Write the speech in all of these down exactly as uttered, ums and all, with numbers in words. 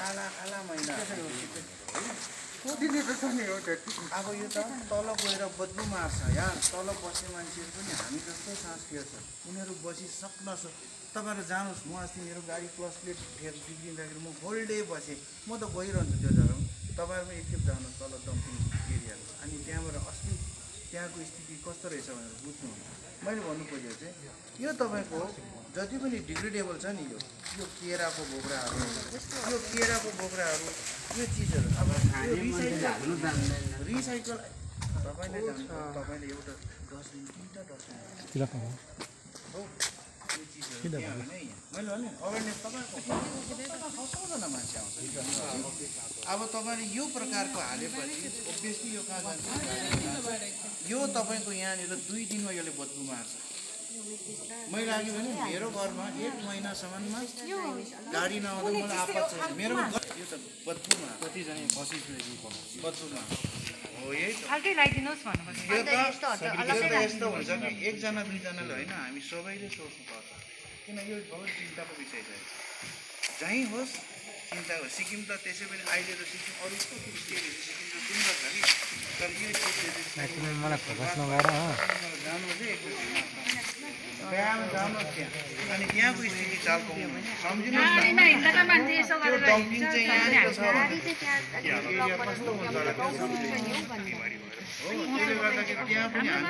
काला काला मैला सोधिने त छ नि हो त्यो अब यो त तल गएर बदलु मार्छ यार तल बस्ने मान्छेहरू पनि हामी जस्तै सास फेर्छ उनीहरू बसी सक्न सक्छ तपाईँहरू जानुहोस् म अस्ति मेरो गाडी क्लच प्लेट फेर बिग्रिँदाखेरि म होल डे बसेँ म त गइरहन्छु त्यो जग्गामा तपाईँहरू पनि एकखेप जानुहोस् तल डम्पिङ एरियाहरू अनि त्यहाँबाट अस्ति त्यहाँको स्थिति कस्तो रहेछ भनेर बुझ्नुहुन्छ मैले भन्नु खोजेको चाहिँ यो तपाईँको जति पनि डिग्रेडेबल छ नि यो यो केराको बोक्राहरू यो केराको बोक्राहरू यो चिजहरू अब यो रिसाइकल रिसाइकल तपाईँले जान्छ तपाईँले एउटा डस्टबिन तिनवटा डस्टबिन हो यो चिजहरू त्यहाँ भने मैले भने अवेरनेस तपाईँको सौजना मान्छे आउँछ अब तपाईँले यो प्रकारको हालेपछि ओभियसली यो कहाँ जान्छ यो तपाईँको यहाँनिर दुई दिनमा यसले बदलु मार्छ मैले अघि भने मेरो घरमा एक महिनासम्ममा गाडी नआउँदा मलाई आपत छैन मेरो यो त बदलुमा कतिजना बसी बदलुमा हो यही यो त यस्तो हुन्छ कि एकजना दुईजनाले होइन हामी सबैले सोच्नु पर्छ किन यो बहुत चिन्ताको विषय छ जहीँ होस् चिन्ताको सिक्किम त त्यसै पनि अहिले त सिक्किम अरू स्टेटहरू सिक्किम त सुन्दर छ कि तर यो स्टेटहरू मलाई फोकस नगएर जानु चाहिँ एकदम बिहान जानुहोस् त्यहाँ अनि त्यहाँको स्थिति चाल पाउनु सम्झिनुहोस् न त्यो डम्पिङ चाहिँ यहाँनिर छ एरिया कस्तो हुन्छ होला त्यो हो त्यसले गर्दाखेरि त्यहाँ पनि हामी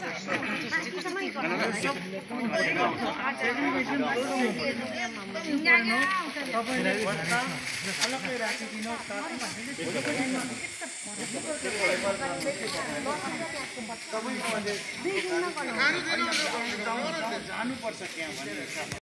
तपाईँले अलग्गै राखिदिनुहोस् जानुपर्छ त्यहाँ भनेर